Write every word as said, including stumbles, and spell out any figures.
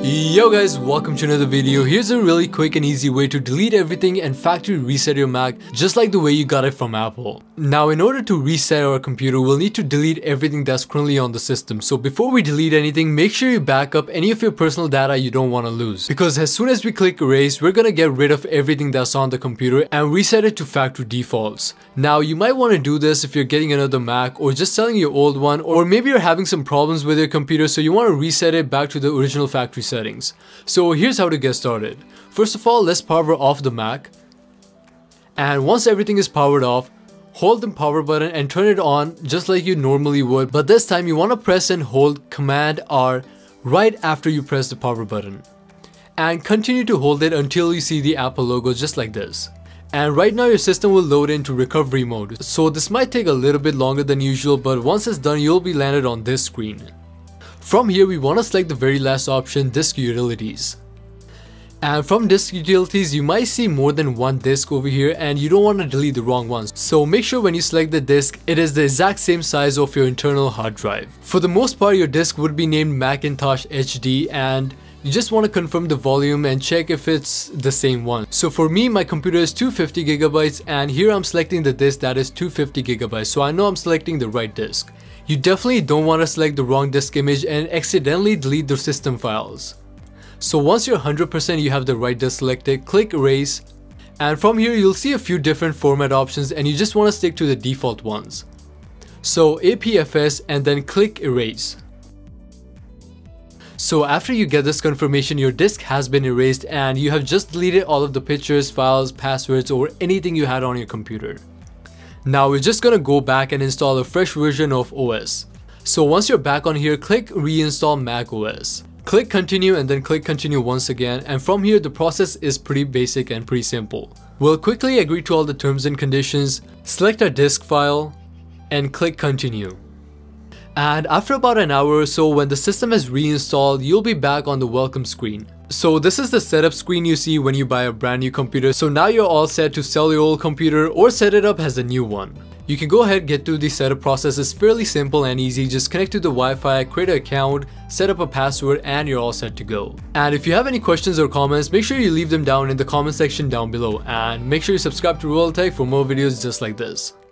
Yo guys, welcome to another video. Here's a really quick and easy way to delete everything and factory reset your Mac just like the way you got it from Apple. Now in order to reset our computer, we'll need to delete everything that's currently on the system. So before we delete anything, make sure you back up any of your personal data you don't want to lose. Because as soon as we click erase, we're gonna get rid of everything that's on the computer and reset it to factory defaults. Now you might want to do this if you're getting another Mac or just selling your old one, or maybe you're having some problems with your computer so you want to reset it back to the original factory settings. So here's how to get started. First of all, let's power off the Mac. And once everything is powered off, hold the power button and turn it on just like you normally would. But this time you want to press and hold Command R right after you press the power button. And continue to hold it until you see the Apple logo just like this. And right now your system will load into recovery mode. So this might take a little bit longer than usual, but once it's done, you'll be landed on this screen. From here, we want to select the very last option, Disk Utilities. And from Disk Utilities, you might see more than one disk over here and you don't want to delete the wrong ones. So make sure when you select the disk, it is the exact same size of your internal hard drive. For the most part, your disk would be named Macintosh H D, and you just want to confirm the volume and check if it's the same one. So for me, my computer is two hundred fifty gigabytes, and here I'm selecting the disk that is two hundred fifty gigabytes, so I know I'm selecting the right disk. You definitely don't want to select the wrong disk image and accidentally delete the system files. So once you're one hundred percent you have the right disk selected, click erase, and from here you'll see a few different format options and you just want to stick to the default ones. So A P F S and then click erase. So after you get this confirmation, your disk has been erased and you have just deleted all of the pictures, files, passwords, or anything you had on your computer. Now we're just gonna go back and install a fresh version of O S. So once you're back on here, click reinstall Mac O S. Click continue and then click continue once again, and from here the process is pretty basic and pretty simple. We'll quickly agree to all the terms and conditions, select our disk file, and click continue. And after about an hour or so, when the system is reinstalled, you'll be back on the welcome screen. So this is the setup screen you see when you buy a brand new computer. So now you're all set to sell your old computer or set it up as a new one. You can go ahead and get through the setup process. It's fairly simple and easy. Just connect to the Wi-Fi, create an account, set up a password, and you're all set to go. And if you have any questions or comments, make sure you leave them down in the comment section down below. And make sure you subscribe to Royal Tech for more videos just like this.